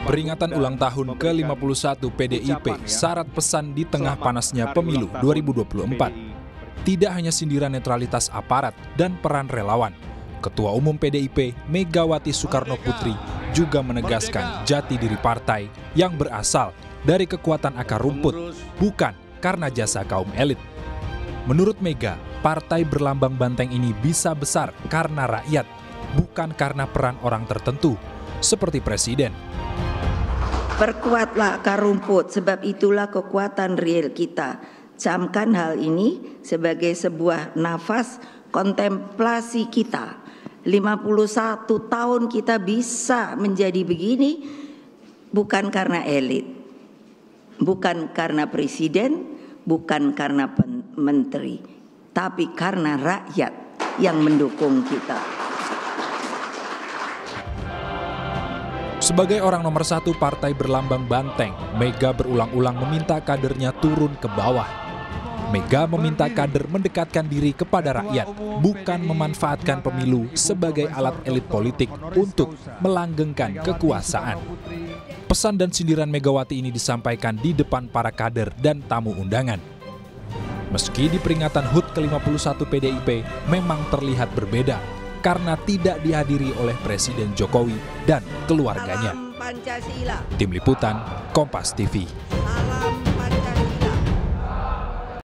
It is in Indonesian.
Peringatan ulang tahun ke-51 PDIP syarat pesan di tengah panasnya pemilu 2024. Tidak hanya sindiran netralitas aparat dan peran relawan, Ketua Umum PDIP Megawati Soekarno Putri juga menegaskan jati diri partai yang berasal dari kekuatan akar rumput, bukan karena jasa kaum elit. Menurut Mega, partai berlambang banteng ini bisa besar karena rakyat, bukan karena peran orang tertentu, seperti presiden. Perkuatlah akar rumput, sebab itulah kekuatan real kita. Camkan hal ini sebagai sebuah nafas kontemplasi kita. 51 tahun kita bisa menjadi begini, bukan karena elit, bukan karena presiden, bukan karena menteri, tapi karena rakyat yang mendukung kita. Sebagai orang nomor satu partai berlambang banteng, Mega berulang-ulang meminta kadernya turun ke bawah. Mega meminta kader mendekatkan diri kepada rakyat, bukan memanfaatkan pemilu sebagai alat elit politik untuk melanggengkan kekuasaan. Pesan dan sindiran Megawati ini disampaikan di depan para kader dan tamu undangan. Meski di peringatan HUT ke-51 PDIP memang terlihat berbeda, karena tidak dihadiri oleh Presiden Jokowi dan keluaraganya. Tim Liputan, Kompas TV.